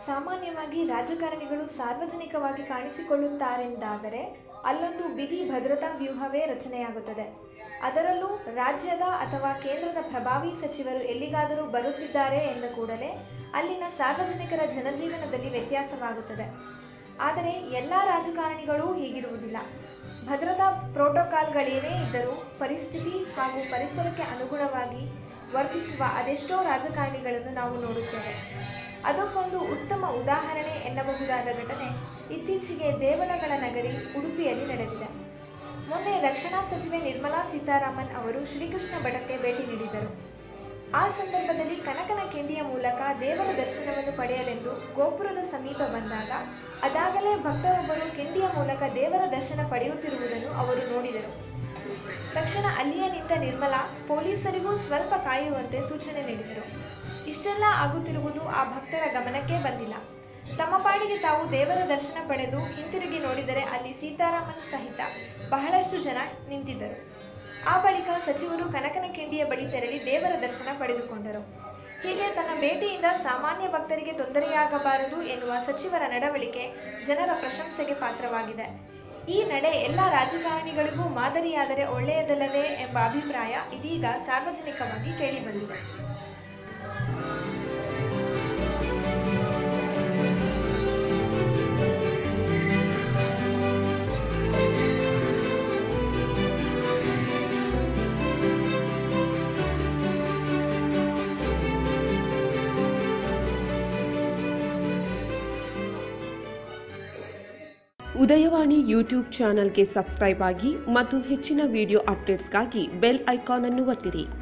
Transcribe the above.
ಸಾಮಾನ್ಯವಾಗಿ ರಾಜಕಾರಣಿಗಳು ಸಾರ್ವಜನಿಕವಾಗಿ ಕಾಣಿಸಿಕೊಳ್ಳುತ್ತಾರೆಂದಾದರೆ ಅಲ್ಲೊಂದು ಬಿಗಿ ಭದ್ರತಾ ವ್ಯೂಹವೇ ರಚನೆಯಾಗುತ್ತದೆ. ಅದರಲ್ಲೂ ರಾಜ್ಯದ ಅಥವಾ ಕೇಂದ್ರದ ಪ್ರಭಾವಿ ಸಚಿವರು ಎಲ್ಲಿಗಾದರೂ ಬರುತ್ತಿದ್ದಾರೆ ಎಂದ ಕೂಡಲೇ ಅಲ್ಲಿನ ಸಾರ್ವಜನಿಕರ ಜನಜೀವನದಲ್ಲಿ ವ್ಯತ್ಯಾಸವಾಗುತ್ತದೆ. ಆದರೆ ಎಲ್ಲ ರಾಜಕಾರಣಿಗಳೂ ಹೀಗಿರುವುದಿಲ್ಲ. ಭದ್ರತಾ ಪ್ರೋಟೋಕಾಲ್ಗಳೇನೇ ಇದ್ದರೂ ಪರಿಸ್ಥಿತಿ ಹಾಗೂ ಪರಿಸರಕ್ಕೆ ಅನುಗುಣವಾಗಿ ವರ್ತಿಸುವ ಅದೆಷ್ಟೋ ರಾಜಕಾರಣಿಗಳನ್ನು ನಾವು ನೋಡುತ್ತೇವೆ. ಅದಕ್ಕೊಂದು ಉತ್ತಮ ಉದಾಹರಣೆ ಎನ್ನಬಹುದಾದ ಘಟನೆ ಇತ್ತೀಚೆಗೆ ದೇವಳಗಳ ನಗರಿ ಉಡುಪಿಯಲ್ಲಿ ನಡೆದಿದೆ. ಮೊನ್ನೆ ರಕ್ಷಣಾ ಸಚಿವೆ ನಿರ್ಮಲಾ ಸೀತಾರಾಮನ್ ಅವರು ಶ್ರೀಕೃಷ್ಣ ಮಠಕ್ಕೆ ಭೇಟಿ ನೀಡಿದರು. ಆ ಸಂದರ್ಭದಲ್ಲಿ ಕನಕನ ಕಿಂಡಿಯ ಮೂಲಕ ದೇವರ ದರ್ಶನವನ್ನು ಪಡೆಯಲೆಂದು ಗೋಪುರದ ಸಮೀಪ ಬಂದಾಗ ಅದಾಗಲೇ ಭಕ್ತರೊಬ್ಬರು ಕಿಂಡಿಯ ಮೂಲಕ ದೇವರ ದರ್ಶನ ಪಡೆಯುತ್ತಿರುವುದನ್ನು ಅವರು ನೋಡಿದರು. ತಕ್ಷಣ ಅಲ್ಲಿಯೇ ನಿಂತ ನಿರ್ಮಲಾ ಪೊಲೀಸರಿಗೂ ಸ್ವಲ್ಪ ಕಾಯುವಂತೆ ಸೂಚನೆ ನೀಡಿದರು. ಇಷ್ಟೆಲ್ಲ ಆಗುತ್ತಿರುವುದು ಆ ಭಕ್ತರ ಗಮನಕ್ಕೆ ಬಂದಿಲ್ಲ. ತಮ್ಮ ಪಾಡಿಗೆ ತಾವು ದೇವರ ದರ್ಶನ ಪಡೆದು ಹಿಂತಿರುಗಿ ನೋಡಿದರೆ ಅಲ್ಲಿ ಸೀತಾರಾಮನ್ ಸಹಿತ ಬಹಳಷ್ಟು ಜನ ನಿಂತಿದ್ದರು. ಆ ಬಳಿಕ ಸಚಿವರು ಕನಕನ ಕಿಂಡಿಯ ಬಳಿ ತೆರಳಿ ದೇವರ ದರ್ಶನ ಪಡೆದುಕೊಂಡರು. ಹೀಗೆ ತನ್ನ ಭೇಟಿಯಿಂದ ಸಾಮಾನ್ಯ ಭಕ್ತರಿಗೆ ತೊಂದರೆಯಾಗಬಾರದು ಎನ್ನುವ ಸಚಿವರ ನಡವಳಿಕೆ ಜನರ ಪ್ರಶಂಸೆಗೆ ಪಾತ್ರವಾಗಿದೆ. ಈ ನಡೆ ಎಲ್ಲ ರಾಜಕಾರಣಿಗಳಿಗೂ ಮಾದರಿಯಾದರೆ ಒಳ್ಳೆಯದಲ್ಲವೇ ಎಂಬ ಅಭಿಪ್ರಾಯ ಇದೀಗ ಸಾರ್ವಜನಿಕವಾಗಿ ಕೇಳಿಬಂದಿದೆ. ಉದಯವಾಣಿ ಯೂಟ್ಯೂಬ್ ಚಾನೆಲ್ಗೆ ಸಬ್ಸ್ಕ್ರೈಬ್ ಆಗಿ ಮತ್ತು ಹೆಚ್ಚಿನ ವಿಡಿಯೋ ಅಪ್ಡೇಟ್ಸ್ಗಾಗಿ ಬೆಲ್ ಐಕಾನ್ ಅನ್ನು ಒತ್ತಿರಿ.